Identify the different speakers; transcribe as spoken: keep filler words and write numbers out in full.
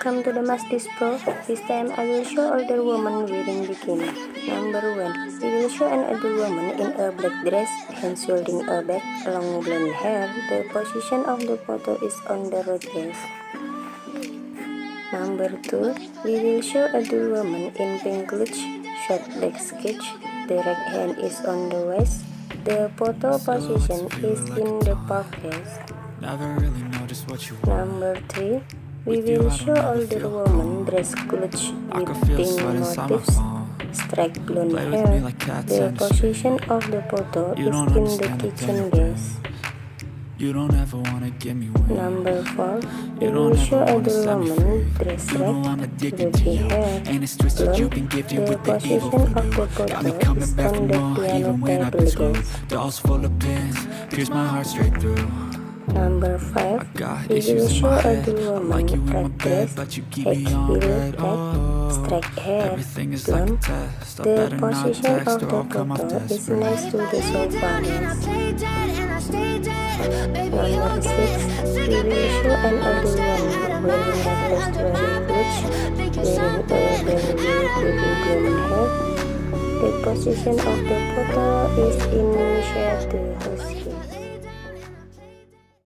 Speaker 1: Welcome to the Mask Dispo. This time I will show older woman wearing bikini. Number one. We will show an older woman in a black dress, hands holding a bag, long blonde hair. The position of the photo is on the road, guys. Number two. We will show a older woman in pink clutch, short black sketch. The right hand is on the waist. The photo position is in the park, guys. Number three. We will show older woman dress clutch with pink motifs, straight blonde hair. The position of the photo is in the kitchen, guys. Number four. We will show older woman dress red, wavy hair, blonde. The position of the photo is on the piano table, guys. Number five. We will show older woman red dress, high heel, black, straight hair, blonde. The position of the photo is next to the sofa, guys. Number six. We will show an older woman wearing red dress, wearing clutch, wearing a belly with blonde hair. The position of the photo is in shadow.